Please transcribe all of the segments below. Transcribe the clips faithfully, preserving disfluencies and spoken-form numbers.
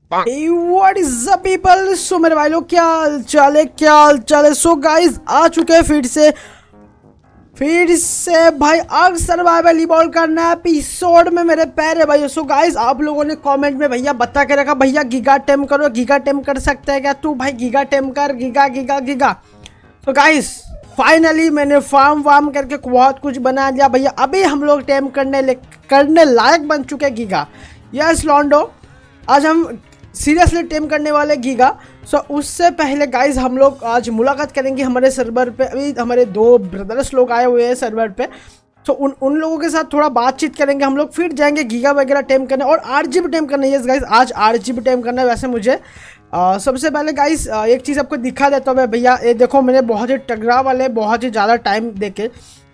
What is up people. So मेरे भाई लोग क्या हाल चाल है, क्या हाल चाल है। सो गाइस आ चुके हैं फिर से फिर से भाई आर्क सर्वाइवल इवॉल्व का नया एपिसोड में मेरे प्यारे भाई। सो गाइस आप लोगों ने कमेंट में भैया बता के रखा भैया गीगा टेम करो, गीगा टेम कर सकते हैं क्या तू भाई, गीगा टेम कर, गीगा गीगा गीगा। तो गाइस फाइनली मैंने फार्म वार्म करके बहुत कुछ बना लिया भैया। अभी हम लोग टेम करने करने लायक बन चुके हैं गीगा। यस लॉन्डो, आज हम सीरियसली टेम करने वाले गीगा। सो so, उससे पहले गाइज हम लोग आज मुलाकात करेंगे हमारे सर्वर पे। अभी हमारे दो ब्रदर्स लोग आए हुए हैं सर्वर पे। सो so, उन उन लोगों के साथ थोड़ा बातचीत करेंगे हम लोग, फिर जाएंगे गीगा वगैरह टेम करने और आरजी भी टेम करना है। यस गाइज आज आरजी भी टेम करना है। वैसे मुझे आ, सबसे पहले गाइज एक चीज़ आपको दिखा देता हूँ मैं भैया। ये देखो मैंने बहुत ही टकरा वाले बहुत ही ज़्यादा टाइम देके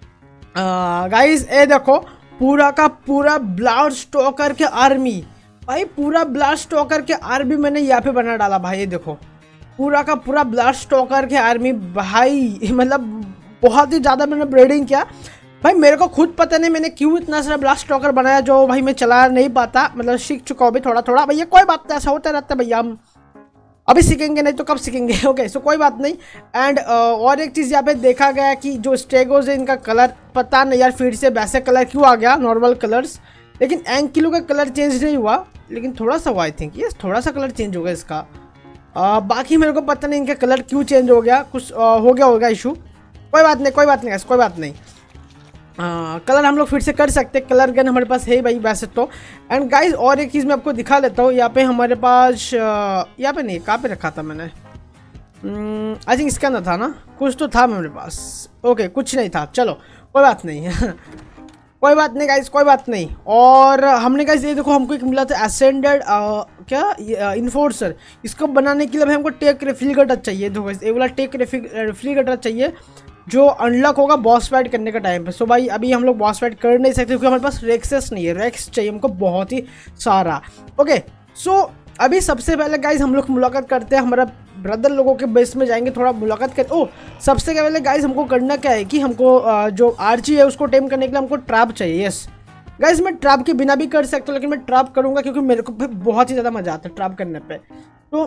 गाइज ये देखो पूरा का पूरा ब्लाड स्टॉकर के आर्मी भाई, पूरा ब्लास्ट स्टॉकर के आर्मी मैंने यहाँ पे बना डाला भाई। ये देखो पूरा का पूरा ब्लास्ट स्टॉकर के आर्मी भाई, मतलब बहुत ही ज़्यादा मैंने ब्रीडिंग किया भाई। मेरे को खुद पता नहीं मैंने क्यों इतना सारा ब्लास्ट स्टॉकर बनाया जो भाई मैं चला नहीं पाता, मतलब सीख चुका हूँ अभी थोड़ा थोड़ा भैया। कोई बात नहीं, ऐसा होता रहता है भैया, हम अभी सीखेंगे नहीं तो कब सीखेंगे। ओके सो कोई बात नहीं। एंड uh, और एक चीज़ यहाँ पे देखा गया कि जो स्टेगोज है इनका कलर पता नहीं यार फिर से वैसे कलर क्यों आ गया, नॉर्मल कलर्स, लेकिन एंकिलो का कलर चेंज नहीं हुआ, लेकिन थोड़ा सा हुआ आई थिंक। ये थोड़ा सा कलर चेंज हो गया इसका। आ, बाकी मेरे को पता नहीं इनका कलर क्यों चेंज हो गया, कुछ आ, हो गया होगा इशू। कोई बात नहीं कोई बात नहीं कोई बात नहीं। आ, कलर हम लोग फिर से कर सकते हैं, कलर गन हमारे पास है भाई वैसे तो। एंड गाइज और एक चीज़ मैं आपको दिखा देता हूँ। यहाँ पे हमारे पास यहाँ पे नहीं, कहाँ पे रखा था मैंने, आई थिंक इसका ना था ना, कुछ तो था मेरे पास। ओके कुछ नहीं था, चलो कोई बात नहीं कोई बात नहीं गाइस कोई बात नहीं। और हमने गाइस ये देखो हमको एक मिला था एसेंडेड क्या इन्फोर्सर। इसको बनाने के लिए भाई हमको टेक रेफ्रिजरेटर चाहिए। देखो ये वाला टेक रेफ्रिजरेटर चाहिए जो अनलॉक होगा बॉस फाइट करने का टाइम पे। सो भाई अभी हम लोग बॉस फाइट कर नहीं सकते क्योंकि हमारे पास रेक्सेस नहीं है, रेक्स चाहिए हमको बहुत ही सारा। ओके सो अभी सबसे पहले गाइज हम लोग मुलाकात करते हैं हमारा ब्रदर लोगों के बेस में, जाएंगे थोड़ा मुलाकात कर। ओ सबसे पहले गाइज हमको करना क्या है कि हमको जो आरजी है उसको टेम करने के लिए हमको ट्रैप चाहिए। यस गाइज मैं ट्रैप के बिना भी कर सकता हूँ, लेकिन मैं ट्रैप करूँगा क्योंकि मेरे को बहुत ही ज़्यादा मज़ा आता है ट्रैप करने पे। तो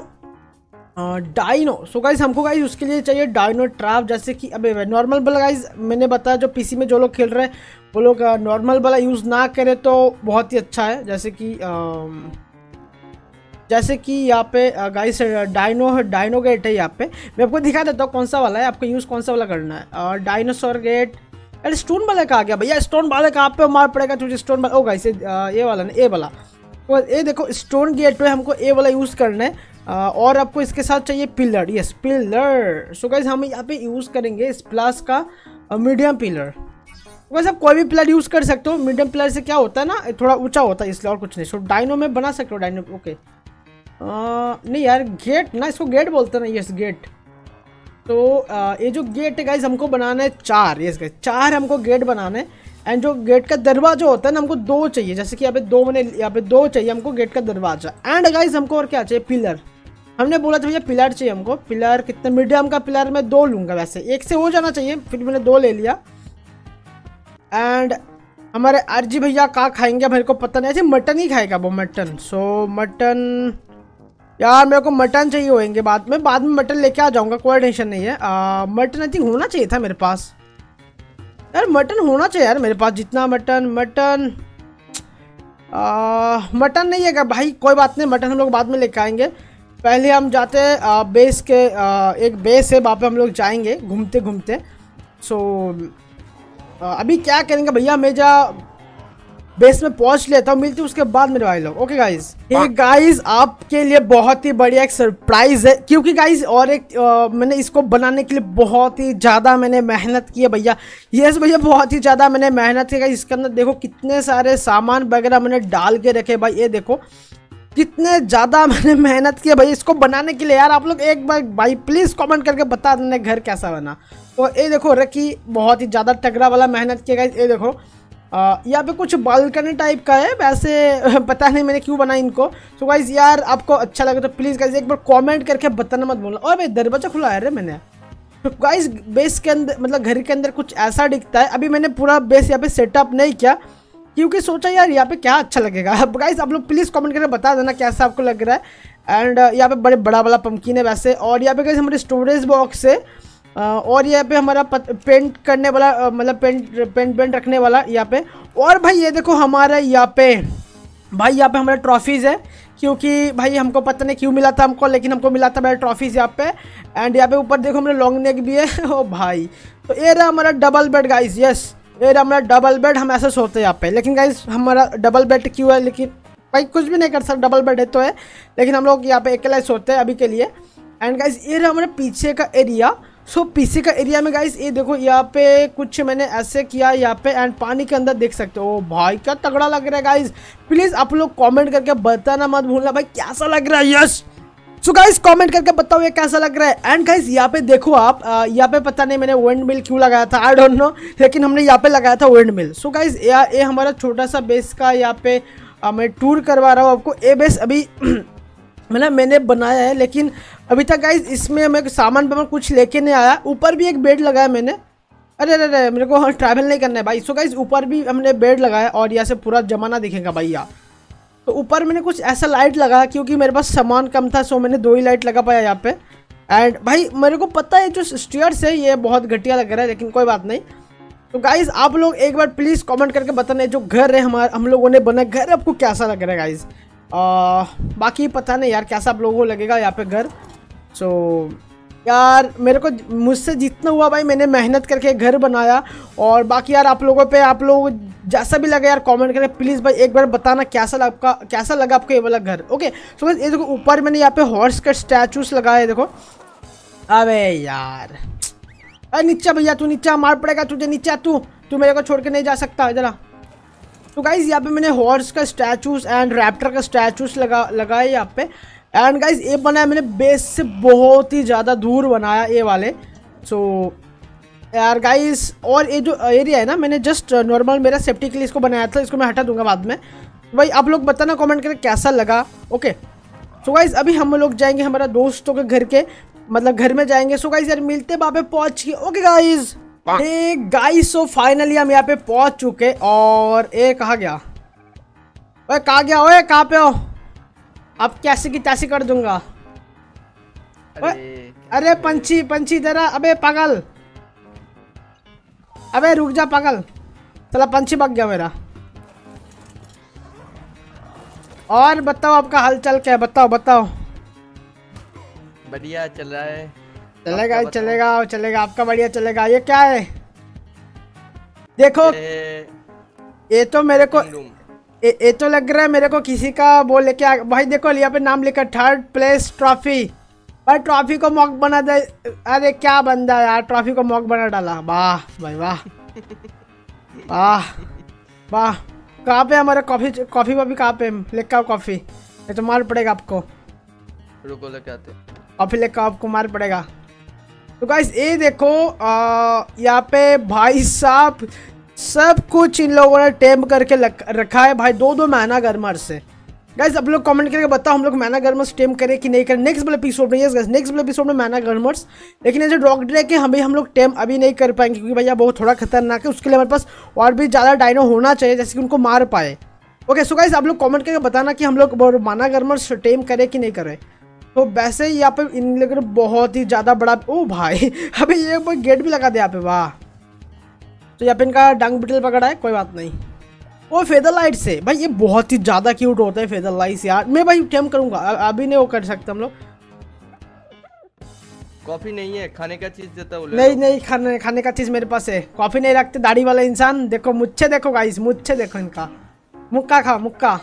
डाइनो, सो गाइज हमको गाइज उसके लिए चाहिए डाइनो ट्रैप। जैसे कि अबे नॉर्मल वाला गाइज मैंने बताया जो पीसी में जो लोग खेल रहे हैं वो लोग नॉर्मल वाला यूज़ ना करें तो बहुत ही अच्छा है। जैसे कि आ, जैसे कि यहाँ पे गाइस डाइनो डाइनो गेट है। यहाँ पे मैं आपको दिखा देता हूँ कौन सा वाला है, आपको यूज़ कौन सा वाला करना है। डायनासोर गेट, अरे स्टोन वाले का आ गया भैया, स्टोन वाले का आप पे मार पड़ेगा तुझे स्टोन वाला। ओ गाइस ये वाला ना, ए वाला, तो ये देखो स्टोन गेट पे हमको ए वाला यूज़ करना है। और आपको इसके साथ चाहिए pillar. Yes pillar. So guys हम यहाँ पे यूज़ करेंगे स्प्लास का मीडियम पिलर। वैसे आप कोई भी पिलर यूज़ कर सकते हो, मीडियम पिलर से क्या होता है ना थोड़ा ऊँचा होता है इसलिए, और कुछ नहीं। सो डाइनो में बना सकते हो डाइनो। ओके आ, नहीं यार गेट ना, इसको गेट बोलते हैं ना। Yes gate. तो आ, ये जो गेट है गाइस हमको बनाना है चार। यस गाइस चार हमको गेट बनाना है। एंड जो गेट का दरवाजा होता है ना हमको दो चाहिए। जैसे कि यहाँ पे दो मैंने यहाँ पे दो चाहिए हमको गेट का दरवाजा। एंड गाइस हमको और क्या चाहिए, पिलर। हमने बोला था भैया पिलर चाहिए हमको। पिलर कितने, मीडियम का पिलर मैं दो लूँगा, वैसे एक से हो जाना चाहिए, फिर मैंने दो ले लिया। एंड हमारे आरजी भैया क्या खाएंगे मेरे को पता नहीं, ऐसे मटन ही खाएगा वो, मटन। सो मटन यार मेरे को मटन चाहिए होंगे बाद में, बाद में मटन लेके आ जाऊंगा, कोई टेंशन नहीं है। आ, मटन आई थिंक होना चाहिए था मेरे पास यार, मटन होना चाहिए यार मेरे पास। जितना मटन मटन आ, मटन नहीं है क्या भाई, कोई बात नहीं, मटन हम लोग बाद में लेके आएंगे। पहले हम जाते हैं बेस के, आ, एक बेस है वहाँ पे हम लोग जाएंगे घूमते घूमते। सो आ, अभी क्या करेंगे भैया, मैं जा बेस में पहुंच लेता हूँ, मिलती हूँ उसके बाद मेरे भाई लोग। ओके गाइज, ये गाइज आपके लिए बहुत ही बढ़िया एक सरप्राइज है, क्योंकि गाइज और एक आ, मैंने इसको बनाने के लिए बहुत ही ज़्यादा मैंने मेहनत की है भैया। यस भैया बहुत ही ज़्यादा मैंने मेहनत की। इसके अंदर देखो कितने सारे सामान वगैरह मैंने डाल के रखे भाई। ये देखो कितने ज़्यादा मैंने मेहनत की है भाई इसको बनाने के लिए। यार आप लोग एक बार भाई प्लीज़ कॉमेंट करके बता देना घर कैसा बना। तो ये देखो रखी बहुत ही ज़्यादा तगड़ा वाला मेहनत किया गाइज। ये देखो यहाँ पे कुछ बालकनी टाइप का है, वैसे पता नहीं मैंने क्यों बनाया इनको। सो so गाइज यार आपको अच्छा लगे तो प्लीज़ गाइज एक बार कमेंट करके बताना मत बोलना। और भाई दरवाजा खुला है रे मैंने। तो गाइज बेस के अंदर मतलब घर के अंदर कुछ ऐसा दिखता है। अभी मैंने पूरा बेस यहाँ पे सेटअप नहीं किया क्योंकि सोचा यार यहाँ पे क्या अच्छा लगेगा। गाइज आप लोग प्लीज़ कमेंट करके बता देना कैसा आपको लग रहा है। एंड यहाँ पे बड़े बड़ा वाला पंपकिन है वैसे। और यहाँ पे गाइस हमारे स्टोरेज बॉक्स है और यहाँ पे हमारा पेंट करने वाला मतलब पेंट पेंट पेंट रखने वाला यहाँ पे। और भाई ये देखो हमारा यहाँ पे भाई यहाँ पे हमारा ट्रॉफीज़ है, क्योंकि भाई हमको पता नहीं क्यों मिला था हमको, लेकिन हमको मिला था मेरा ट्रॉफीज़ यहाँ पे। एंड यहाँ पे ऊपर देखो हमारा लॉन्ग नेक भी है ओ भाई। तो ये रहा हमारा डबल बेड गाइस, यस ये रहा हमारा डबल बेड। हम ऐसे सोते हैं यहाँ पे, लेकिन गाइस हमारा डबल बेड क्यों है, लेकिन भाई कुछ भी नहीं कर सकता, डबल बेड है तो है, लेकिन हम लोग यहाँ पे अकेला सोते हैं अभी के लिए। एंड गाइस ये रहा हमारे पीछे का एरिया। सो so, पीछे का एरिया में गाइस ये देखो यहाँ पे कुछ मैंने ऐसे किया यहाँ पे, एंड पानी के अंदर देख सकते हो। ओ भाई क्या तगड़ा लग रहा है गाइस। प्लीज़ आप लोग कमेंट करके बताना मत भूलना भाई कैसा लग रहा है। यस सो गाइस कमेंट करके बताओ ये कैसा लग रहा है। एंड गाइस यहाँ पे देखो आप, यहाँ पे पता नहीं मैंने विंड मिल क्यों लगाया था, आई डोंट नो, लेकिन हमने यहाँ पे लगाया था विंड मिल। सो गाइस ये हमारा छोटा सा बेस का यहाँ पे आ, मैं टूर करवा रहा हूँ आपको। ये बेस अभी मतलब मैंने बनाया है, लेकिन अभी तक गाइस इसमें मैं सामान वामान कुछ लेके नहीं आया। ऊपर भी एक बेड लगाया मैंने, अरे अरे अरे मेरे को ट्रैवल नहीं करना है भाई। सो गाइस ऊपर भी हमने बेड लगाया और यहाँ से पूरा जमाना दिखेगा भैया। तो ऊपर मैंने कुछ ऐसा लाइट लगाया क्योंकि मेरे पास सामान कम था, सो मैंने दो ही लाइट लगा पाया यहाँ पे। एंड भाई मेरे को पता है जो स्टेयर्स है ये बहुत घटिया लग रहा है, लेकिन कोई बात नहीं। तो गाइस आप लोग एक बार प्लीज़ कमेंट करके बताना जो घर है हमारा हम लोगों ने बना घर आपको कैसा लग रहा है गाइस। आ, बाकी पता नहीं यार कैसा आप लोगों को लगेगा यहाँ पे घर। सो so, यार मेरे को मुझसे जितना हुआ भाई मैंने मेहनत करके घर बनाया। और बाकी यार आप लोगों पे आप लोग जैसा भी लगा यार कमेंट करके प्लीज़ भाई एक बार बताना कैसा लगा कैसा लगा आपको ये वाला घर। ओके सो so, ये देखो ऊपर मैंने यहाँ पे हॉर्स का स्टैचूस लगाया है देखो। अबे यार अरे नीचा भैया तू नीचा मार पड़ेगा तुझे, नीचा तू तू मेरे को छोड़ के नहीं जा सकता जरा। तो गाइज यहाँ पे मैंने हॉर्स का स्टैचूस एंड रैप्टर का स्टैचूस लगा लगाए यहाँ पे। एंड गाइज ये बनाया मैंने बेस से बहुत ही ज़्यादा दूर बनाया ये वाले। सो so, यार गाइज और ये जो एरिया है ना मैंने जस्ट नॉर्मल मेरा सेफ्टी के लिए इसको बनाया था, इसको मैं हटा दूंगा बाद में। भाई आप लोग बताना कमेंट करके कैसा लगा। ओके सो गाइज अभी हम लोग जाएंगे हमारा दोस्तों के घर के मतलब घर में जाएंगे। सो गाइज यार मिलते वहाँ पे पहुँच के। Okay guys hey guys so finally हम यहाँ पे पहुंच चुके। और ए कहा गया ओए कहा गया ओए कहाँ पे हो अब कैसे की तैसी कर दूंगा। अरे, अरे पंछी पंछी तेरा अबे पागल अबे रुक जा पागल चला पंछी भाग गया मेरा। और बताओ आपका हालचाल क्या है, बताओ बताओ। बढ़िया चल रहा है, चलेगा चलेगा चलेगा आपका बढ़िया चलेगा। ये क्या है देखो ये, ये तो मेरे को ये, ये तो लग रहा है मेरे को किसी का वो लेके आ भाई। देखो यहाँ पे नाम लिखा थर्ड प्लेस ट्रॉफी। भाई ट्रॉफी को मॉक बना दे। अरे क्या बंदा यार ट्रॉफी को मॉक बना डाला। वाह भाई वाह वाह वाह। कहाँ पे हमारा कॉफी कॉफी वॉफी कहाँ पे लेके आओ कॉफी, ये तो मार पड़ेगा आपको। रुको लेके आते कॉफी लेके आओ आपको मार पड़ेगा। तो गाइस ये देखो यहाँ पे भाई साहब सब कुछ इन लोगों ने टेम करके रखा है भाई। दो दो मैना गर्मर से गाइस आप लोग कमेंट करके बताओ हम लोग मैना गर्मर्स टेम करें कि नहीं करें नेक्स्ट वाले एपिसोड में। यस गाइस नेक्स्ट वाले एपिसोड में मैना गर्मर्स, लेकिन ये जो डॉग ड्रैक है हमें हम लोग टेम अभी नहीं कर पाएंगे क्योंकि भैया बहुत थोड़ा खतरनाक है। उसके लिए हमारे पास और भी ज़्यादा डायनो होना चाहिए जैसे कि उनको मार पाए। ओके सो गाइस आप लोग कमेंट करके बताना कि हम लोग मैना गर्मर्स टेम करें कि नहीं करें। तो वैसे ही यहाँ पे इन लोगों ने बहुत ही ज़्यादा बड़ा ओ भाई अभी ये कोई गेट भी लगा दिया यहाँ पे। वाह तो यहाँ पे इनका डंग बिटल पकड़ा है, कोई बात नहीं। वो फेदर लाइट से भाई ये बहुत ही ज़्यादा क्यूट होता है फेदर लाइट्स यार। मैं भाई टेम करूँगा अभी नहीं वो कर सकते हम लोग। कॉफी नहीं है खाने का चीज़ देता हूँ। नहीं नहीं खाने खाने का चीज़ मेरे पास है, कॉफी नहीं रखते दाढ़ी वाला इंसान। देखो मुझे देखो गाइस मुझे देखो इनका मुक्का खाओ मुक्का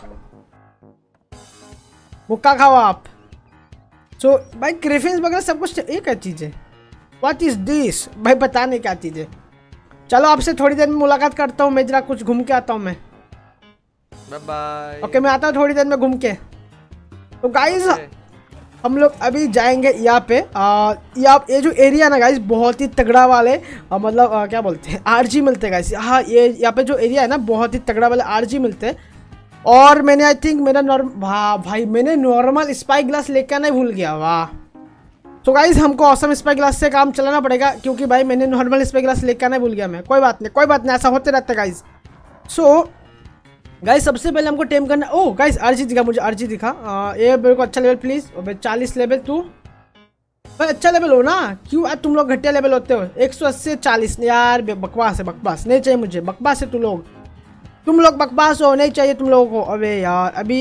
मुक्का खाओ आप। सो so, भाई ग्रिफिन्स वगैरह सब कुछ ये क्या चीज़ है, व्हाट इज दिस भाई पता नहीं क्या चीज़ है। चलो आपसे थोड़ी देर में मुलाकात करता हूँ, मैं जरा कुछ घूम के आता हूँ मैं। Bye bye. ओके मैं आता हूँ थोड़ी देर में घूम के। तो गाइस हम लोग अभी जाएंगे यहाँ पे यहाँ ये जो एरिया ना गाइस बहुत ही तगड़ा वाले आ, मतलब आ, क्या बोलते हैं आरजी मिलते हैं गाइस। हाँ ये यहाँ पे जो एरिया है ना बहुत ही तगड़ा वाले आरजी मिलते हैं। और मैंने आई थिंक मेरा नॉर्म वाह भाई मैंने नॉर्मल स्पाई ग्लास लेकर नहीं भूल गया। वाह तो गाइज हमको ऑसम स्पाई ग्लास से काम चलाना पड़ेगा क्योंकि भाई मैंने नॉर्मल स्पाई ग्लास लेकर नहीं भूल गया मैं। कोई बात नहीं कोई बात नहीं ऐसा होते रहता है गाइज। सो गाइस सबसे पहले हमको टेम करना। ओह गाइस आरजी दिखा मुझे, आरजी दिखा। आ, ये मेरे को अच्छा लेवल प्लीज। अबे चालीस लेवल तू भाई अच्छा लेवल हो ना, क्यों यार तुम लोग घटिया लेवल होते हो। एक सौ अस्सी चालीस यार बकवास है, बकवास नहीं चाहिए मुझे, बकवास है। तुम लोग तुम लोग बकवास हो, नहीं चाहिए तुम लोगों को। अबे यार अभी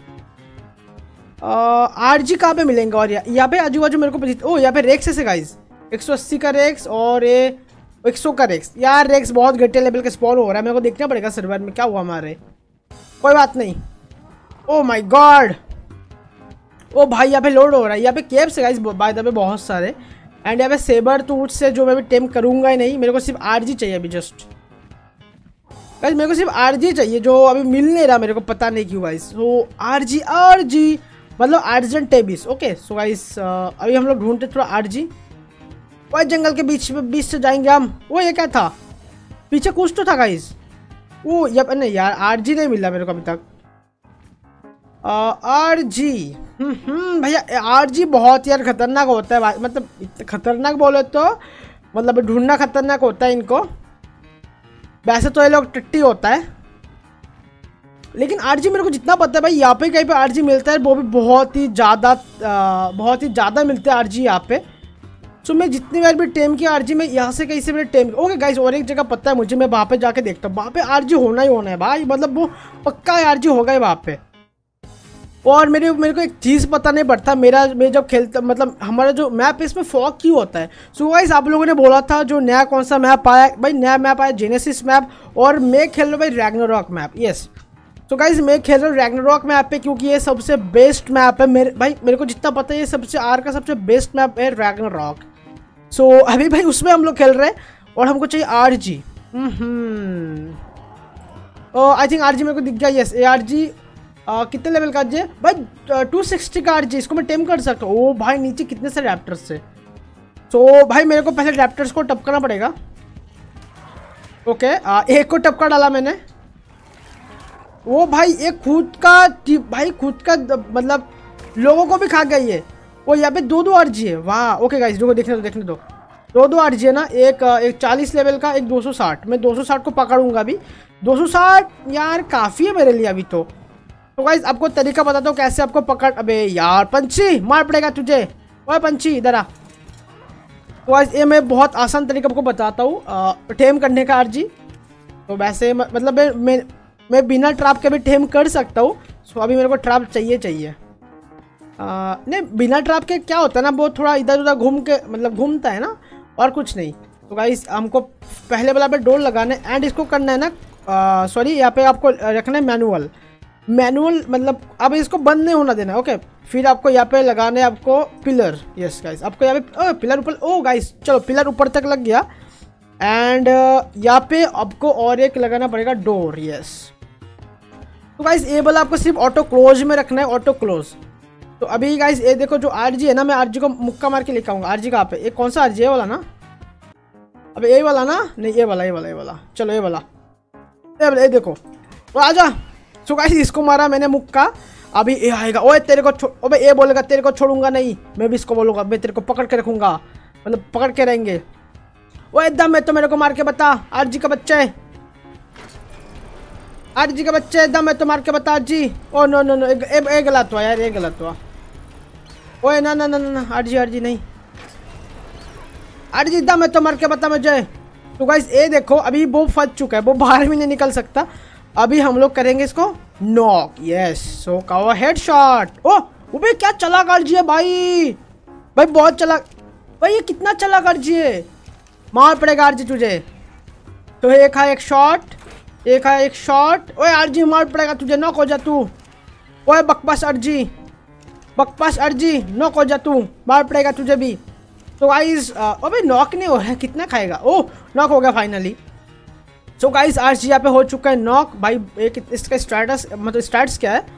आरजी कहाँ पे मिलेंगे। और यहाँ पे आजू बाजू मेरे को ओ यहाँ पे रेक्स है गाइस, एक सौ अस्सी का रेक्स और ये एक सौ का रेक्स। यार रेक्स बहुत घटिया लेवल का स्पॉन हो रहा है, मेरे को देखना पड़ेगा सर्वर में क्या हुआ हमारे। कोई बात नहीं। ओ माय गॉड, ओ भाई यहाँ पे लोड हो रहा है। यहाँ पे केव्स है गाइस बाय द वे बहुत सारे। एंड यहाँ पे सेबर टूट से जो मैं भी टेम करूंगा ही नहीं, मेरे को सिर्फ आरजी चाहिए अभी जस्ट गाइस, मेरे को सिर्फ आरजी चाहिए जो अभी मिल नहीं रहा मेरे को, पता नहीं क्यों गाइस। सो आरजी आरजी मतलब Argentavis. Okay so guys अभी हम लोग ढूंढते थोड़ा आरजी। वही जंगल के बीच में बीच से जाएंगे हम। वो ये क्या था पीछे, कुछ तो था गाइस। वो ये नहीं यार आरजी नहीं मिला मेरे को अभी तक। आरजी हम्म हम्म भैया आरजी बहुत यार खतरनाक होता है भाई, मतलब खतरनाक बोले तो मतलब ढूंढना खतरनाक होता है इनको। वैसे तो ये लोग टट्टी होता है, लेकिन आरजी मेरे को जितना पता है भाई यहाँ पे कहीं पे आरजी मिलता है वो भी बहुत ही ज़्यादा बहुत ही ज़्यादा मिलते हैं आरजी यहाँ पे। सो मैं जितनी बार भी टेम की आरजी में यहाँ से कहीं से मैंने टेम। ओके गाइस और एक जगह पता है मुझे, मैं वहाँ पे जाके देखता हूँ, वहाँ पे आरजी होना ही होना है भाई, मतलब वो पक्का आरजी होगा ही वहाँ पे। और मेरे मेरे को एक चीज़ पता नहीं पड़ता, मेरा मैं जब खेलता मतलब हमारा जो मैप है इसमें फॉग क्यों होता है। सो गाइस आप लोगों ने बोला था जो नया कौन सा मैप आया भाई, नया मैप आया जेनेसिस मैप, और मैं खेल रहा हूँ भाई रैग्नारॉक मैप। यस तो गाइस मैं खेल रहा हूँ रैग्नारॉक मैप पे, क्योंकि ये सबसे बेस्ट मैप है मेरे भाई, मेरे को जितना पता है ये सबसे आर का सबसे बेस्ट मैप है रैग्नारॉक। सो so, अभी भाई उसमें हम लोग खेल रहे हैं और हमको चाहिए argy. Hmm I think argy मेरे को दिख गया। यस ए आरजी कितने लेवल का आरजी भाई, टू सिक्सटी का आरजी, इसको मैं टेम कर सकता हूँ। ओ भाई नीचे कितने सारे रैप्टर्स से। सो so, भाई मेरे को पहले रैप्टर्स को टपकाना पड़ेगा। ओके okay, एक को टपका डाला मैंने। वो भाई एक खुद का भाई खुद का मतलब लोगों को भी खा गई है। वो यहाँ पे दो दो आरजी है। वाह ओके गाइस देखो देखने दो देखने दो दो दो आरजी है ना, एक एक चालीस लेवल का, एक दो सौ साठ। मैं दो सौ साठ को पकड़ूंगा अभी। दो सौ साठ यार काफ़ी है मेरे लिए अभी तो। तो गाइस आपको तरीका बताता हूँ कैसे आपको पकड़। अबे यार पंछी मार पड़ेगा तुझे, ओए पंछी इधर आ। तो गाइस ये मैं बहुत आसान तरीका आपको बताता हूँ टेम करने का आरजी। तो वैसे मतलब मैं मैं, मैं बिना ट्रैप के भी टेम कर सकता हूँ। सो अभी मेरे को ट्रैप चाहिए चाहिए आ, नहीं बिना ट्रैप के क्या होता है ना, वो थोड़ा इधर उधर घूम के मतलब घूमता है ना, और कुछ नहीं। तो गाइस हमको पहले वाला पे डोर लगाना है एंड इसको करना है ना, सॉरी यहाँ पे आपको रखना है मैनुअल। मैनुअल मतलब अब इसको बंद नहीं होना देना। ओके फिर आपको यहाँ पे लगाना है आपको पिलर। यस गाइस आपको यहाँ पे पिलर ऊपर। ओ गाइस चलो पिलर ऊपर तक लग गया। एंड यहाँ पे आपको और एक लगाना पड़ेगा डोर। यस तो गाइस ये वाला आपको सिर्फ ऑटो क्लोज में रखना है, ऑटो क्लोज। तो अभी गाइस ये देखो जो आरजी है ना, मैं आरजी को मुक्का मार के लेके आऊंगा। आरजी कहाँ पे, ये कौन सा आरजी है वाला ना, अब ये वाला ना, नहीं ये वाला ये वाला ये वाला चलो ये वाला ये वाला ये देखो वो आजा। सो गाइस इसको मारा मैंने मुक्का, अभी ये आएगा। ओए तेरे को अबे ये बोलेगा तेरे को छोड़ूंगा नहीं, मैं भी इसको बोलूंगा मैं तेरे को पकड़ के रखूंगा, मतलब पकड़ के रहेंगे। वो एकदम है तो मेरे को मार के बता आरजी का बच्चा है, आरजी का बच्चा एकदम है तो मार के बता argy. Oh no no no ये गलत हुआ यार, ये गलत हुआ। ओए ना ना ना ना आरजी आरजी नहीं, आरजी एकदम है तो मार के बता मुझे। तो गाइस ये देखो अभी वो फंस चुका है, वो बाहर भी नहीं निकल सकता। अभी हम लोग करेंगे इसको नॉक। यस सो का हेडशॉट। ओ वो भी क्या चालाक आरजी है भाई, भाई बहुत चालाक भाई, ये कितना चालाक आरजी है। मार पड़ेगा आरजी तुझे। तो एक है एक शॉट, एक है एक शॉट। ओए आरजी मार पड़ेगा तुझे, नॉक हो जा तू। ओए बकवास आरजी, बकवास आरजी नॉक हो जा तू, मार पड़ेगा तुझे भी। तो गाइस अबे नॉक नहीं हो है, कितना खाएगा। ओह नॉक हो गया फाइनली। सो गाइस आरजी यहाँ पे हो चुका है नॉक। भाई एक इसका स्टेटस मतलब स्टैट्स क्या है,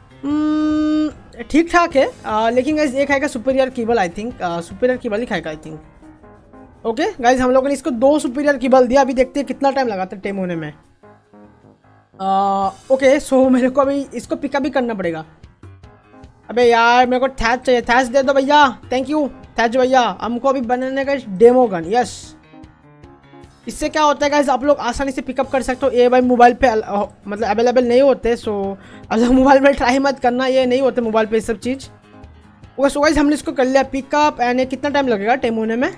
ठीक ठाक है। आ, लेकिन गाइस एक खाएगा superior kibble, I think superior kibble ही खाएगा आई थिंक। ओके गाइस हम लोगों ने इसको दो सुपीरियर कीबल दिया, अभी देखते हैं कितना टाइम लगाता है टेम होने में। ओके सो मेरे को अभी इसको पिकअप भी करना पड़ेगा। अबे यार मेरे को थैच चाहिए, थैच दे दो भैया, थैंक यू थैच भैया। हमको अभी बनाने का डेमो गन। यस इससे क्या होता है गाइस, आप लोग आसानी से पिकअप कर सकते हो। ये भाई मोबाइल पे अल- अ, मतलब अवेलेबल नहीं होते, सो अब मोबाइल में ट्राई मत करना, ये नहीं होते मोबाइल पे ये सब चीज़। ओके सो गाइस हमने इसको कर लिया पिकअप एंड ये कितना टाइम लगेगा टेम होने में।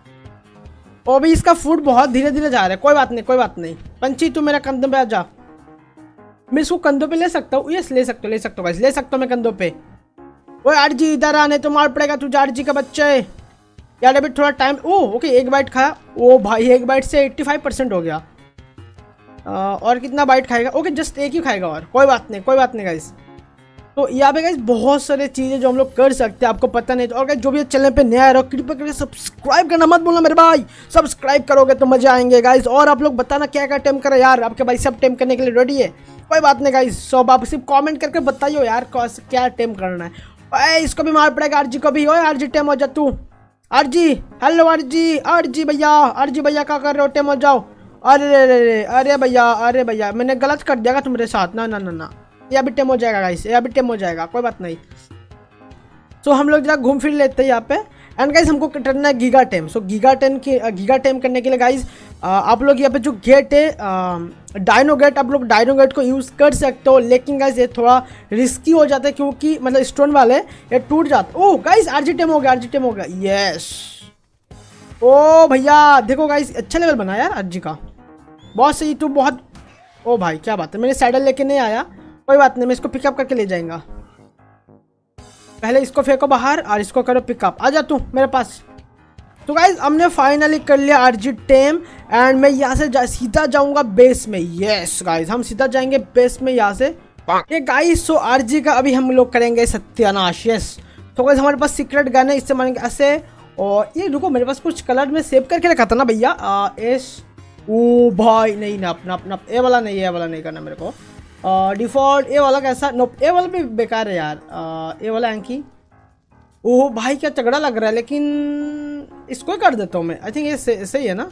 और भी इसका फूड बहुत धीरे धीरे जा रहा है, कोई बात नहीं कोई बात नहीं। पंछी तू मेरा कंधों पे आ जा, मैं इसको कंधों पे ले सकता हूँ। यस ले सकता हूँ ले सकता हूँ गाइस, ले सकता हूँ मैं कंधों पे। ओए आरजी इधर आने तो मार पड़ेगा तुझे, आरजी का बच्चा है यार। अभी थोड़ा टाइम, ओ ओके एक बाइट खाया। ओ भाई एक बाइट से पचासी परसेंट हो गया। आ, और कितना बाइट खाएगा? ओके जस्ट एक ही खाएगा, और कोई बात नहीं कोई बात नहीं गाइस। तो यहाँ पे गाइस बहुत सारे चीज़ें जो हम लोग कर सकते हैं, आपको पता नहीं। तो और गाइस जो भी चैनल पे नया रहो कृपया करके सब्सक्राइब करना मत बोलना मेरे भाई, सब्सक्राइब करोगे तो मजे आएंगे गाइस। और आप लोग बताना क्या क्या टेम करें यार, आपके भाई सब टेम करने के लिए रेडी है। कोई बात नहीं गाइस, सब आप सिर्फ कॉमेंट करके बताइए यार क्या टेम करना है। ओए इसको भी मार पड़ेगा, आरजी को भी। ओए आरजी टेम हो जा तू, आरजी हेलो आरजी, आरजी भैया आरजी भैया क्या कर रहे हो, टेम हो जाओ। अरे अरे अरे भैया अरे भैया मैंने गलत कर दिया तुम्हारे साथ, ना ना ना ना, ये अभी टेम हो जाएगा गाइस, ये अभी टेम हो जाएगा, कोई बात नहीं। सो so, हम लोग जरा घूम फिर लेते हैं यहाँ पे। एंड गाइस हमको करना है गीगा टेम। सो गीगा टेम की गीगा टेम करने के लिए गाइस आप लोग यहाँ पे जो गेट है डायनो गेट, आप लोग डायनो गेट को यूज़ कर सकते हो, लेकिन गाइस ये थोड़ा रिस्की हो जाता है क्योंकि मतलब स्टोन वाले ये टूट जाते। ओह गाइस आरजी टेम हो गया, आरजी टेम हो गया, यस। ओ भैया देखो गाइस अच्छा लेवल बना यार आरजी का, बहुत सही। तू बहुत, ओ भाई क्या बात है, मैंने सैडल लेके नहीं आया, कोई बात नहीं मैं इसको पिकअप करके ले जाएगा। पहले इसको फेंको बाहर और इसको करो पिकअप, आ जा तू मेरे पास। तो गाइज हमने फाइनली कर लिया आरजी टेम एंड मैं यहाँ से जा, सीधा जाऊंगा बेस में। यस गाइज हम सीधा जाएंगे बेस में यहाँ से। ये गाइज सो आरजी का अभी हम लोग करेंगे सत्यानाश। यस तो गाइज हमारे पास सीक्रेट गन है, इससे मारेंगे ऐसे। और ये रुको मेरे पास कुछ कलर में सेव करके रखा था ना भैया, एस ओ भाई नहीं ना अपना अपना ए वाला नहीं, ये वाला नहीं करना मेरे को। डिफ़ॉल्ट ए वाला कैसा, नो ए वाला भी बेकार है यार। ए वाला एंकी, ओह भाई क्या तगड़ा लग रहा है, लेकिन इसको ही कर देता हूँ मैं। आई थिंक ये सही है ना।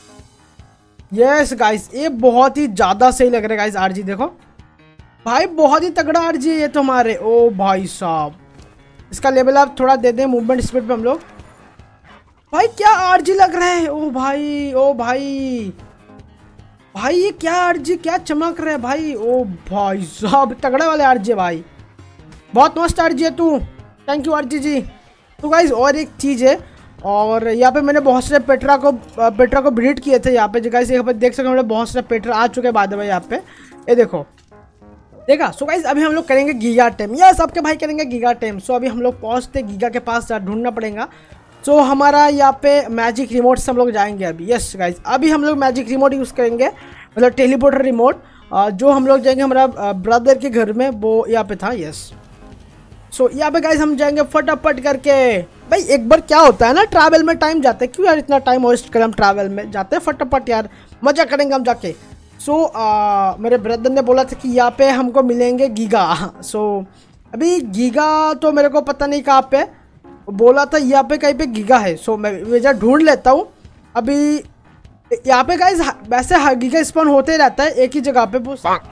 यस गाइस ये बहुत ही ज़्यादा सही लग रहा है गाइस। आरजी देखो भाई बहुत ही तगड़ा आरजी है ये तो हमारे। ओ भाई साहब इसका लेवल आप थोड़ा दे दें मूवमेंट स्पीड पे हम लोग। भाई क्या आरजी लग रहा है, ओ भाई ओ भाई भाई ये क्या आरजी क्या चमक रहा है भाई। ओ भाई साहब तगड़ा वाले आरजी भाई, बहुत मस्त आरजी है तू, थैंक यू आरजी जी। तो गाइज और एक चीज़ है, और यहाँ पे मैंने बहुत सारे पेट्रा को पेट्रा को ब्रीड किए थे यहाँ पे। गाइज यहाँ पे देख सकते हैं बहुत सारे पेट्रा आ चुके हैं बाद में यहाँ पे, ये देखो देखा। सो गाइज अभी हम लोग करेंगे गीगा टेम। यस आपके भाई करेंगे गीगा टेम। सो अभी हम लोग पहुँचते गीगा के पास ढूंढना पड़ेगा। सो so, हमारा यहाँ पे मैजिक रिमोट से हम लोग जाएंगे अभी। यस गाइज अभी हम लोग मैजिक रिमोट यूज़ करेंगे, मतलब टेलीपोर्टर रिमोट, जो हम लोग जाएंगे हमारा ब्रदर के घर में, वो यहाँ पे था। यस सो so, यहाँ पे गाइज हम जाएंगे फटाफट करके। भाई एक बार क्या होता है ना ट्रैवल में टाइम जाता है, क्यों यार इतना टाइम वेस्ट करें, हम ट्रैवल में जाते हैं फटाफट यार, मज़ा करेंगे हम जाके। सो so, मेरे ब्रदर ने बोला था कि यहाँ पे हमको मिलेंगे गीगा। सो so, अभी गीगा तो मेरे को पता नहीं कहाँ पे, बोला था यहाँ पे कहीं पे गीगा है। सो मैं वजह ढूंढ लेता हूँ अभी। यहाँ पे गाइस वैसे गीगा स्पॉन होते ही रहता है एक ही जगह पे।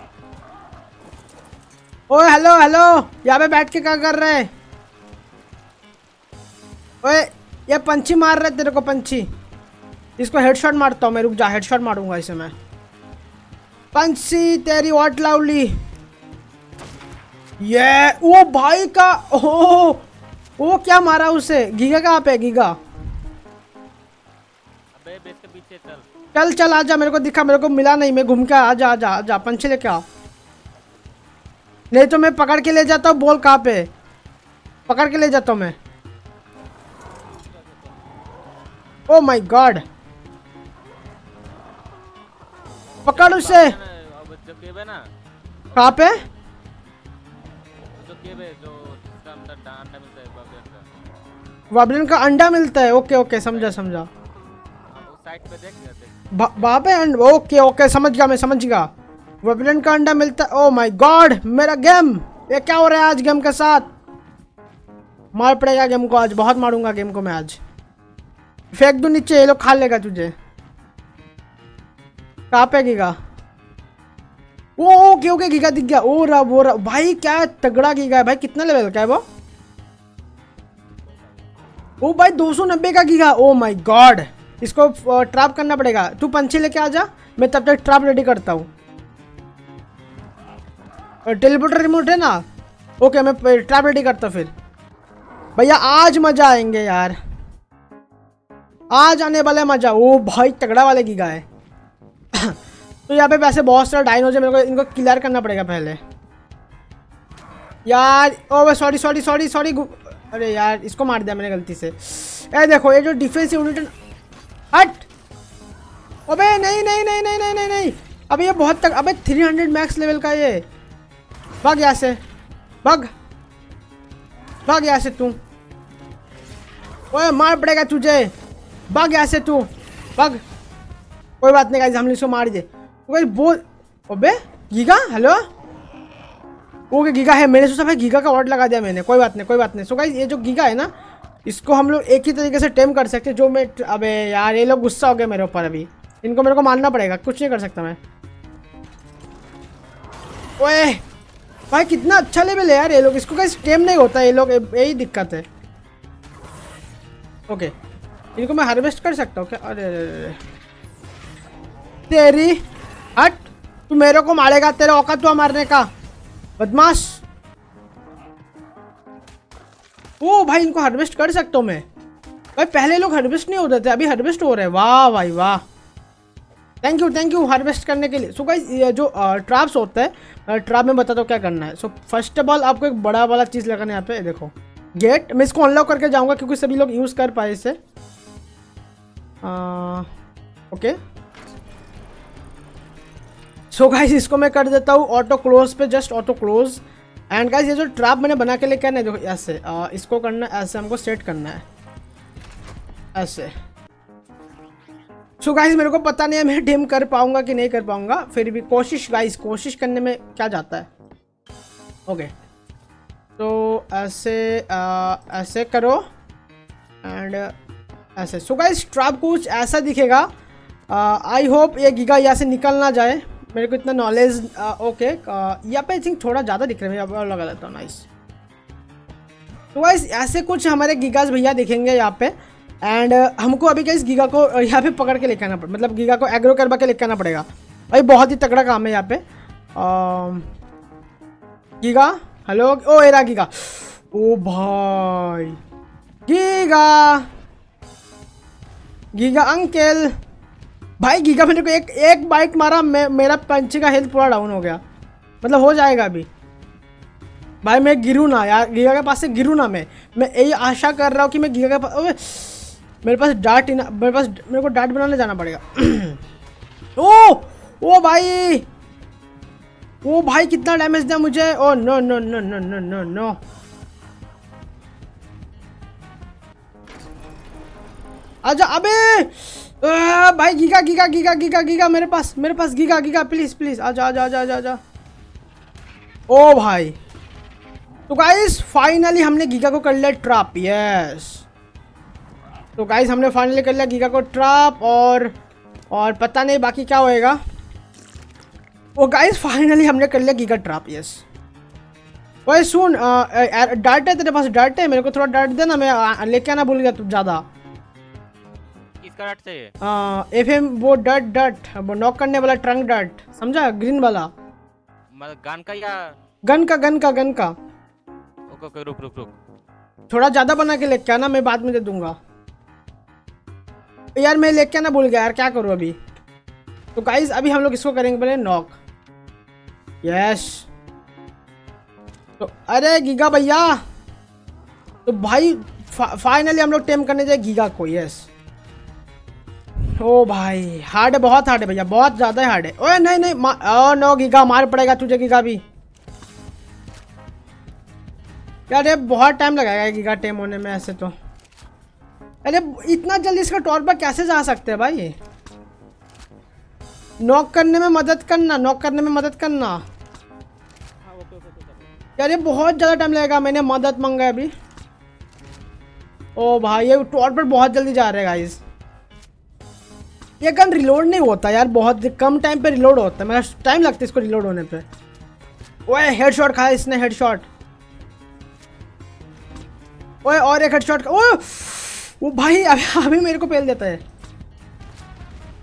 ओए हेलो हेलो यहाँ पे बैठ के क्या कर रहे हैं? ओए ये पंछी मार रहे तेरे को, पंछी इसको हेडशॉट मारता हूँ मैं, रुक जा हेडशॉट मारूंगा इसे मैं। पंछी तेरी व्हाट लाउली, ये वो भाई का, ओह वो क्या मारा उसे। गीगा कहाँ पे? गीगा अबे बेस के पीछे चल चल चल आजा, मेरे को दिखा, मेरे को मिला नहीं, मैं घूम के आजा आजा आजा, पंछी लेके आ, नहीं तो मैं पकड़ के ले जाता हूँ। बोल कहाँ पे, पकड़ के ले जाता हूँ मैं। ओ माय गॉड पकड़ उसे। अब जो केव है ना, कहाँ पे? जो केव है जो इसका अंदर अंडा मिलता है बबलियन का, वाबलिन का अंडा मिलता है। ओके ओके समझा समझा, उस साइड पे देख देख वहाँ पे अंड, ओके ओके समझ गया मैं समझ गया, वाबलिन का अंडा मिलता है। ओ माय गॉड मेरा गेम, ये क्या हो रहा है आज गेम के साथ? मार पड़ेगा गेम को आज, बहुत मारूंगा गेम को मैं आज, फेंक दो नीचे, ये लोग खा लेगा तुझे। कहाँ पे giga? Oh okay okay giga दिख गया। ओ रहा वो रहा भाई, क्या तगड़ा गीगा है भाई, कितना लेवल का है वो? ओ भाई दो सौ नब्बे का गीगा। ओ माय गॉड इसको ट्रैप करना पड़ेगा। तू पंछी लेके आ जा, मैं तब तक ट्रैप रेडी करता हूँ। टेलीपोर्टर रिमोट है ना, ओके मैं ट्रैप रेडी करता फिर। भैया आज मजा आएंगे यार, आज आने वाला मजा। ओ भाई तगड़ा वाले गीगा है। तो यहाँ पे वैसे बहुत सारे डायनोज है, मेरे को इनको क्लियर करना पड़ेगा पहले यार। Oh sorry sorry sorry sorry, अरे यार इसको मार दिया मैंने गलती से। ए देखो ये जो डिफेंस यूनिट, हट। अबे नहीं नहीं नहीं नहीं नहीं नहीं नहीं, अबे ये बहुत तक, अबे थ्री हंड्रेड मैक्स लेवल का ये। भाग यहाँ से, भाग भाग यहाँ से तू। ओए मार पड़ेगा तुझे, भाग यहाँ से तू, भाग। कोई बात नहीं गाइस, हम इसको मार दे। तो बोल, अबे गीगा, हेलो। ओके गीगा है, मैंने सोचा भाई गीगा का वर्ड लगा दिया मैंने। कोई बात नहीं कोई बात नहीं। सो गाइस ये जो गीगा है ना, इसको हम लोग एक ही तरीके से टेम कर सकते हैं। जो मैं, अबे यार ये लोग गुस्सा हो गए मेरे ऊपर, अभी इनको मेरे को मारना पड़ेगा, कुछ नहीं कर सकता मैं। ओए भाई कितना अच्छा लेवल है यार ये लोग, इसको गाइस टेम नहीं होता ये लोग, यही दिक्कत है। ओके इनको मैं हार्वेस्ट कर सकता हूँ क्या? अरे अरे तेरी हट, तू मेरे को मारेगा, तेरा औकात हुआ मारने का, बदमाश। ओ भाई इनको हार्वेस्ट कर सकता हूँ मैं। भाई पहले लोग हार्वेस्ट नहीं होते थे, अभी हार्वेस्ट हो रहे हैं। वाह भाई वाह, thank you thank you harvest करने के लिए। सो गाइस ये जो ट्रैप्स होता है, ट्रैप में बताता हूँ क्या करना है। सो फर्स्ट ऑफ ऑल आपको एक बड़ा वाला चीज़ लगाना है यहाँ पे, देखो गेट। मैं इसको अनलॉक करके जाऊँगा क्योंकि सभी लोग यूज़ कर पाए इसे। ओके सो गाइस इसको मैं कर देता हूँ ऑटो क्लोज पे, just auto close. And guys ये जो ट्रैप मैंने बना के लेके आना है, देखो ऐसे आ, इसको करना है, ऐसे हमको सेट करना है ऐसे। सो गाइस मेरे को पता नहीं है मैं टेम कर पाऊंगा कि नहीं कर पाऊंगा, फिर भी कोशिश गाइस, कोशिश करने में क्या जाता है। ओके तो ऐसे आ, ऐसे करो एंड ऐसे। सो गाइस ट्रैप कुछ ऐसा दिखेगा। आई होप ये गीगा यहाँ से निकल ना जाए, मेरे को इतना नॉलेज। ओके यहाँ पे आई थिंक थोड़ा ज़्यादा दिख रहा है, मैं लगा लेता हूँ। नाइस। तो गाइस ऐसे कुछ हमारे गीगास भैया दिखेंगे यहाँ पे। एंड uh, हमको अभी क्या इस गीगा को यहाँ पे पकड़ के लेके आना पड़ेगा, मतलब गीगा को एग्रो करवा के लेके आना पड़ेगा। भाई बहुत ही तगड़ा काम है यहाँ पे। uh, गीगा हेलो, ओ एरा गीगा, ओ भाई गीगा गीगा अंकल। भाई गीगा मैंने को एक एक बाइट मारा, मैं मेरा पंछी का हेल्थ पूरा डाउन हो गया, मतलब हो जाएगा अभी। भाई मैं गिरूँ ना यार, गीगा के पास से गिरूँ ना। मैं मैं यही आशा कर रहा हूँ कि मैं गीगा के पास, मेरे पास डार्ट, मेरे पास मेरे को डार्ट बनाने जाना पड़ेगा। ओ ओ भाई, ओ भाई कितना डैमेज दिया मुझे। Oh no no no no no no no. आजा अबे आ, भाई Giga giga giga giga Giga मेरे पास मेरे पास गीगा गीगा प्लीज प्लीज आजा आजा आजा आजा आजा। ओ भाई तो गाइस फाइनली हमने गीगा को कर लिया ट्रैप। यस तो गाइस हमने फाइनली कर लिया गीगा को ट्रैप, और और पता नहीं बाकी क्या होएगा। ओ गाइस फाइनली हमने कर लिया गीगा ट्रैप। यस भाई सुन, डार्ट है तेरे पास? डार्ट है, मेरे को थोड़ा डार्ट देना, मैं लेके आना भूल गया तू ज़्यादा। किसका डार्ट चाहिए? एफ एम वो डट डट वो नॉक करने वाला ट्रंक डट, समझा? ग्रीन वाला, मतलब गन का या गन का गन का गन का। ओके ओके रुक रुक रुक, थोड़ा ज़्यादा बना के लेके आना, मैं बाद में दे दूंगा। यार मैं लेके आना भूल गया यार, क्या करूँ अभी। तो गाइस अभी हम लोग इसको करेंगे पहले नॉक। यस तो अरे गीगा भैया, तो भाई फा, फाइनली हम लोग टेम करने जाए गीगा को। यस ओ भाई हार्ड है, बहुत हार्ड है भैया, बहुत ज़्यादा हार्ड है। ओए नहीं नहीं, ओ नो गीगा मार पड़ेगा तुझे गीगा भी। यार ये बहुत टाइम लगाएगा गीगा टेम होने में ऐसे तो। अरे इतना जल्दी इसका टॉर पर कैसे जा सकते हैं भाई? नॉक करने में मदद करना, नॉक करने में मदद करना। यार ये बहुत ज़्यादा टाइम लगेगा, मैंने मदद मांगा है अभी। ओ भाई ये टॉर पर बहुत जल्दी जा रहे हैं गाइस। ये गन रिलोड नहीं होता यार, बहुत कम टाइम पे रिलोड होता है, मेरा टाइम लगता है इसको रिलोड होने पे। ओए हेडशॉट खाया इसने, हेडशॉट। ओए और एक हेडशॉट। ओए ओ भाई अभी अभी मेरे को पेल देता है।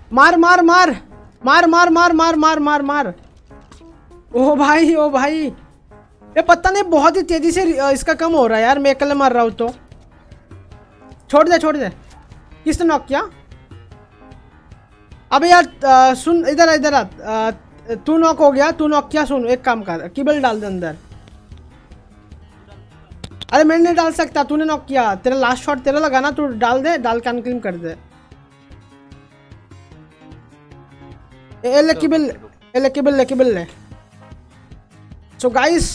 मार मार मार मार मार मार मार मार मार मार। ओ भाई ओ भाई, ये पता नहीं बहुत ही तेजी से इसका कम हो रहा है यार। मैं अकेले मार रहा हूँ तो। छोड़ दे छोड़ दे। किसने नॉक किया? अबे यार आ, सुन इधर इधर आ, तू नॉक हो गया, तू नॉक किया। सुन एक काम कर, केबल डाल दे अंदर। अरे मैं नहीं डाल सकता, तूने नॉक किया। तेरा लास्ट शॉट तेरा लगा ना, तू डाल दे, डाल के अनक्लेम कर दे। ए ले केबल, ए ले केबल ले केबल ले। सो गाइस,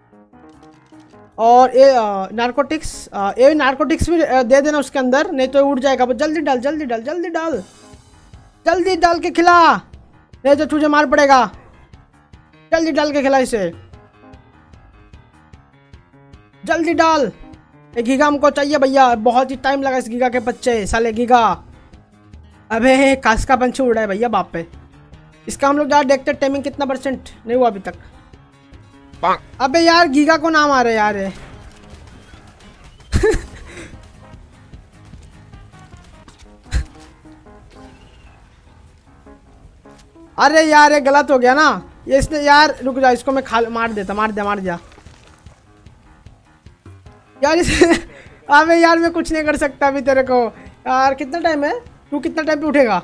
और ये नारकोटिक्स, ये नारकोटिक्स भी दे देना उसके अंदर, नहीं तो उड़ जाएगा। जल्दी डाल जल्दी डाल जल्दी डाल जल्दी डाल के खिला, नहीं तो तुझे मार पड़ेगा। जल्दी डाल के खिला इसे, जल्दी डाल। एक गीगा हमको चाहिए भैया, बहुत ही टाइम लगा इस गीगा के बच्चे, साले गीगा। अबे कास का पंछी उड़ा है भैया बाप पे। इसका हम लोग यार देखते टाइमिंग कितना परसेंट नहीं हुआ अभी तक। अबे यार गीगा को ना मारे यार। अरे यार ये गलत हो गया ना ये, इसने यार रुक जा, इसको मैं खा मार देता, मार दिया मार दिया यार इस अबे यार मैं कुछ नहीं कर सकता अभी तेरे को यार। कितना टाइम है? तू कितना टाइम पे उठेगा?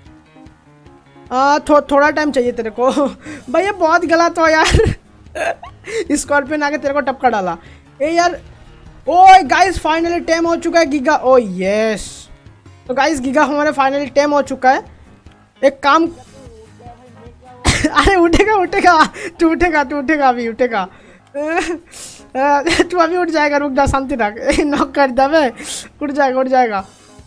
आ, थो, थोड़ा टाइम चाहिए तेरे को भैया, बहुत गलत हो यार। स्कॉर्पियन आके तेरे को टपका डाला। ए यार, ओए गाइस फाइनली टेम हो चुका है गीगा। ओ यस, तो गाइस गीगा हमारे फाइनली टेम हो चुका है। एक काम अरे उठेगा उठेगा, तू उठेगा तू उठेगा अभी उठेगा। तू अभी उठ जाएगा, रुक जा, शांति रख। नॉक कर दे बे, उठ जाएगा उठ जाएगा।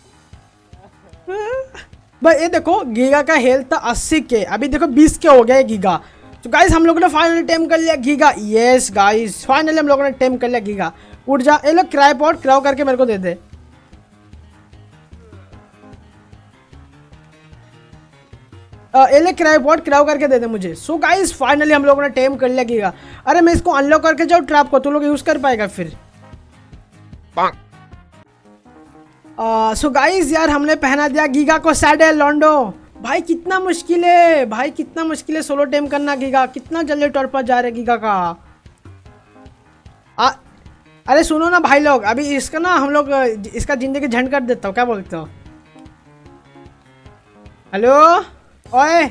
भाई ये देखो गीगा का हेल्थ था अस्सी के, अभी देखो बीस के हो गया है गीगा। तो गाइस हम लोगों ने फाइनली टेम कर लिया गीगा। यस गाइस फाइनली हम लोगों ने टेम कर लिया गीगा। उठ जा, ये लोग क्राई पॉट क्राउ करके मेरे को दे दे। ये लोग क्राई पॉट क्राउ करके दे दे मुझे। सो गाइस फाइनली हम लोगों ने टेम कर लिया गीगा। अरे मैं इसको अनलॉक करके जाऊँ ट्रैप को, तो लोग यूज कर पाएगा फिर। सो uh, गाइस so यार हमने पहना दिया गीगा को सैडल लॉन्डो। भाई कितना मुश्किल है भाई, कितना मुश्किल है सोलो टेम करना गीगा। कितना जल्दी टॉर पर जा रहे गीगा का। आ, अरे सुनो ना भाई लोग, अभी इसका ना हम लोग इसका जिंदगी झंड कर देता हूँ, क्या बोलते हो? हेलो ओए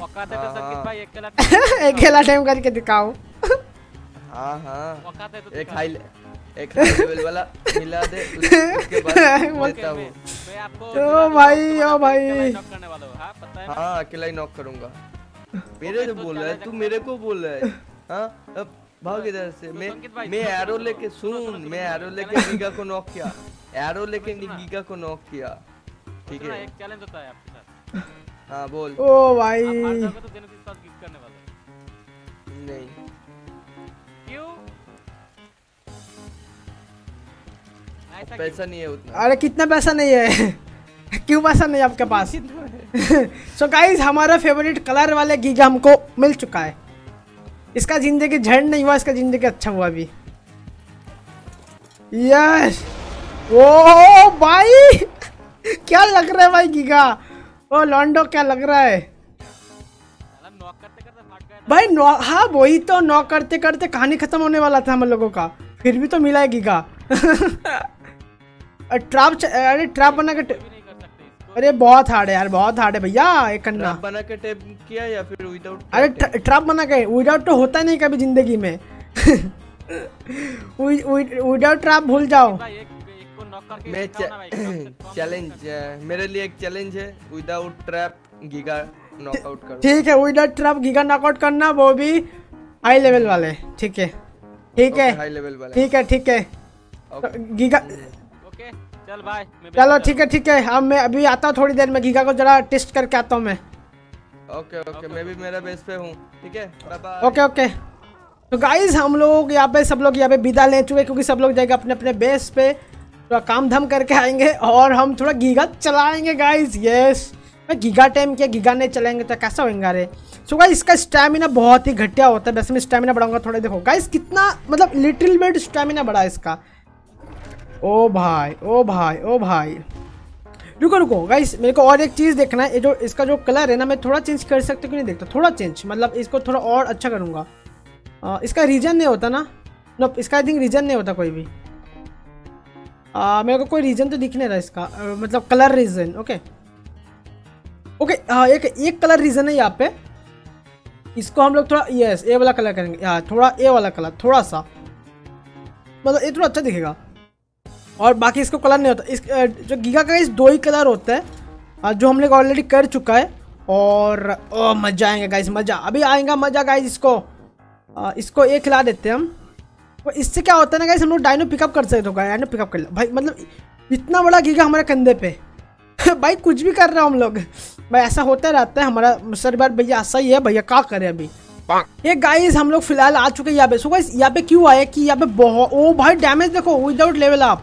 अकेला टेम करके दिखाओ। हाँ हाँ एक हाई एक हाई लेवल वाला मिला दे, उसके बाद देता हूँ। ओ भाई ओ भाई, हाँ अकेला ही नॉक करूँगा। मेरे को बोल रहा है तू, मेरे को बोल रहा है। हाँ अब भाग इधर से। मैं मैं एरो लेके सुन, मैं एरो लेके गीगा को नॉक किया, एरो लेके गीगा को नॉक किया। ठीक है एक चैलेंज होता है आपके साथ। हाँ बोल। ओ भाई नहीं पैसा नहीं है उतना। अरे कितना पैसा नहीं है? क्यों पैसा नहीं है आपके पास? सो गाइस हमारा फेवरेट कलर वाले गीगा हमको मिल चुका है। इसका जिंदगी झंड नहीं हुआ, इसका जिंदगी अच्छा हुआ अभी। यस ओ भाई क्या लग रहा है भाई गीगा। ओ लॉन्डो क्या लग रहा है भाई? नौ हाँ वही तो, नॉक करते करते कहानी खत्म होने वाला था हम लोगों का, फिर भी तो मिला है गीगा। ट्रैप, अरे ट्रैप बना के, अरे बहुत हार्ड है यार, बहुत हार्ड है भैया एक करना। ट्रैप बना के टेप किया या फिर विदाउट? अरे ट्रैप बना के, विदाउट तो होता नहीं कभी जिंदगी में। विदाउट ट्रैप भूल जाओ। मैं चैलेंज, मेरे लिए एक चैलेंज है, विदाउट ट्रैप गीगा नॉकआउट करो। ठीक है विदाउट ट्रैप गीगा नॉकआउट करना, वो भी हाई लेवल वाले। ठीक है ठीक है हाई लेवल वाले, ठीक है ठीक है गीगा। ओके चल बाय। चलो ठीक है ठीक है, अब मैं अभी आता हूँ थोड़ी देर में, गीगा को जरा टेस्ट करके आता हूँ मैं। ओके ओके मैं भी मेरा बेस पे हूँ। ठीक है बाय बाय। ओके ओके तो गाइज हम लोग यहाँ पे सब लोग यहाँ पे विदा ले चुके, क्योंकि सब लोग जाएगा अपने अपने बेस पे, थोड़ा काम धाम करके आएंगे और हम थोड़ा गीगा चलाएंगे गाइज। यस गीगा टाइम किया, गीगा नहीं चलाएंगे तो कैसा होएगा रे। सो गाइस इसका स्टैमिना बहुत ही घटिया होता है, वैसे मैं स्टैमिना बढ़ाऊंगा थोड़ा। देखो गाइस कितना मतलब लिटिल बिट स्टैमिना बढ़ा है इसका। ओ भाई ओ भाई ओ भाई रुको रुको गाइस, मेरे को और एक चीज़ देखना है। ये जो इसका जो कलर है ना, मैं थोड़ा चेंज कर सकते, क्यों नहीं देखता, थोड़ा चेंज, मतलब इसको थोड़ा और अच्छा करूँगा। आ, इसका रीजन नहीं होता ना, नो इसका आई थिंक रीजन नहीं होता कोई भी। आ, मेरे को कोई रीजन तो दिख नहीं रहा इसका, आ, मतलब कलर रीजन। ओके ओके हाँ, एक एक कलर रीजन है यहाँ पे। इसको हम लोग थोड़ा यस ए वाला कलर करेंगे, हाँ थोड़ा ए वाला कलर, थोड़ा सा मतलब ये थोड़ा अच्छा दिखेगा। और बाकी इसको कलर नहीं होता। इस जो गीगा का इस दो ही कलर होता है जो हम लोग ऑलरेडी कर चुका है। और ओ मजा आएंगे गाइस, मजा अभी आएगा मजा गाइस। इसको आ, इसको एक खिला देते हैं हम। तो इससे क्या होता है ना गाइस, हम लोग डायनो पिकअप कर सकते हो। डायनो पिकअप कर भाई, मतलब इतना बड़ा गीगा हमारे कंधे पे भाई कुछ भी कर रहे हो हम लोग भाई, ऐसा होता रहता है हमारा सर बार भैया, ऐसा ही है भैया, क्या करें अभी। ये गाइस हम लोग फिलहाल आ चुके हैं यहाँ पे। सो गाइस यहाँ पे क्यों आए कि यहाँ पे बहुत, ओ भाई डैमेज देखो विदाउट लेवल अप।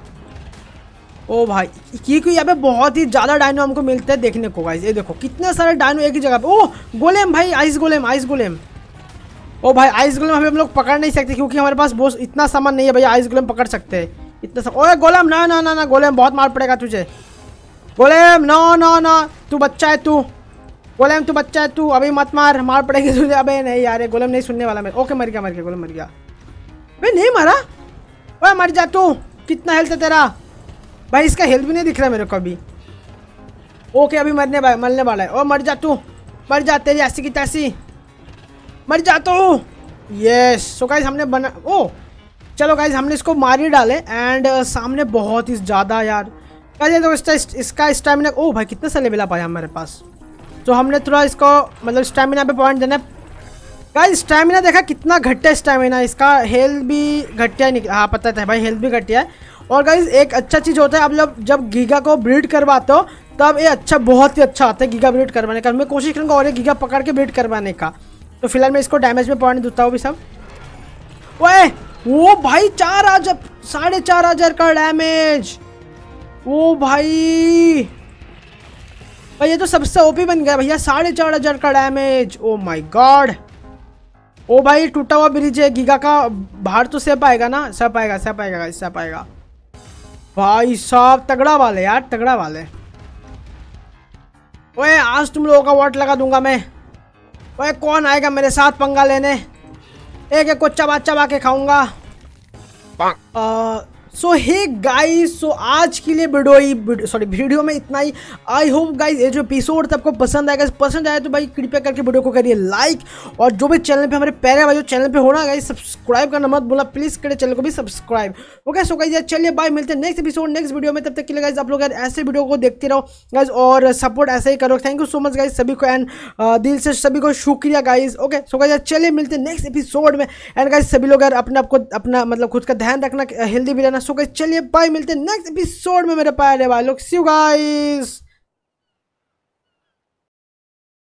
ओ भाई क्योंकि यहाँ पे बहुत ही ज़्यादा डायनो हमको मिलते हैं देखने को गाइस। ये देखो कितने सारे डायनो एक ही जगह पे। ओ गोलेम भाई, आइस गोलेम, आइस गोलेम। ओ भाई आइस गोलेम अभी हम लोग पकड़ नहीं सकते क्योंकि हमारे पास बहुत इतना सामान नहीं है भैया। आइस गोलेम पकड़ सकते हैं इतना सब। ओए गोलेम ना ना ना ना, गोलेम बहुत मार पड़ेगा तुझे। गोलेम नो नो नो, तू बच्चा है तू, गोलेम तू बच्चा है तू, अभी मत मार, मार पड़ेगी तुझे। अबे नहीं यार, ये गोलेम नहीं सुनने वाला मैं। ओके मर गया मर गया, गोलेम मर गया। भाई नहीं मारा, ओए मर जा तू। कितना हेल्थ है तेरा भाई? इसका हेल्थ भी नहीं दिख रहा मेरे को अभी। ओके अभी मरने भाई, मरने वाला है। ओ मर जा तू, मर जा, तेरी ऐसी की तैसी मर जा तू। यस सो गाइस हमने बना, ओ चलो गाइस हमने इसको मार ही डाले। एंड uh, सामने बहुत ही ज़्यादा यार गाइस तो इसका इसका स्टैमिना, ओ भाई कितने सा लेवल आ पाया हमारे पास। तो हमने थोड़ा इसको मतलब स्टैमिना पे पॉइंट देना। गाइस स्टैमिना देखा कितना घटिया स्टैमिना, इसका हेल्थ भी घटिया नहीं। हाँ पता था भाई, हेल्थ भी घटिया है। और गाइस एक अच्छा चीज़ होता है, आप लोग जब गीगा को ब्रीड करवाते हो तब ये अच्छा, बहुत ही अच्छा आता है गीगा ब्रीड करवाने का। मैं कोशिश करूँगा और एक गीगा पकड़ के ब्रीड करवाने का। तो फिलहाल मैं इसको डैमेज में पॉइंट देता हूँ भी सब। ओए वो भाई चार हजार, साढ़े चार हजार का डैमेज। ओ भाई भाई ये तो सबसे ओपी बन गया भैया, साढ़े चार हजार का डैमेज। Oh my god. ओ भाई टूटा हुआ ब्रिज है गीगा का, बाहर तो सह पाएगा ना? सह पाएगा सह पाएगा सह पाएगा भाई साहब, तगड़ा वाले यार, तगड़ा वाले। ओए आज तुम लोगों का वोट लगा दूंगा मैं। ओए कौन आएगा मेरे साथ पंगा लेने? एक एक को चबा चबा के खाऊंगा। सो हे गाइस, सो आज के लिए वीडियो सॉरी वीडियो में इतना ही। आई होप गाइस ये जो एपिसोड आपको पसंद आएगा। पसंद आया तो भाई कृपया करके वीडियो को करिए लाइक। और जो भी चैनल पे हमारे प्यारे भाई जो चैनल पे होना गाइस, सब्सक्राइब करना मत बोला प्लीज, करे चैनल को भी सब्सक्राइब। ओके सो गाइस चलिए बाय, मिलते हैं नेक्स्ट एपिसोड नेक्स्ट वीडियो में। तब तक के लिए गाइस आप लोग यार ऐसे वीडियो को देखते रहो गाइस और सपोर्ट ऐसे ही करो। Thank you so much guys सभी को, एंड दिल से सभी को शुक्रिया गाइस। ओके सो गाइस चलिए मिलते हैं नेक्स्ट एपिसोड में। एंड गाइस सभी लोग यार अपने आपको अपना मतलब खुद का ध्यान रखना, हेल्दी भी रहना। सो गाइस चलिए बाय, मिलते हैं नेक्स्ट एपिसोड में मेरे प्यारे भाई लोग। See you guys.